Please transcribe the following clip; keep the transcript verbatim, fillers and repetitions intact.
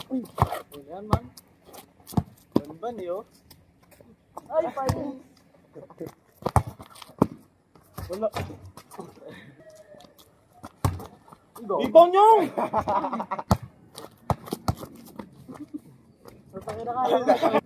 Yan man. Ban yo. Ay, payo. Wala. Ibang nyong! Sa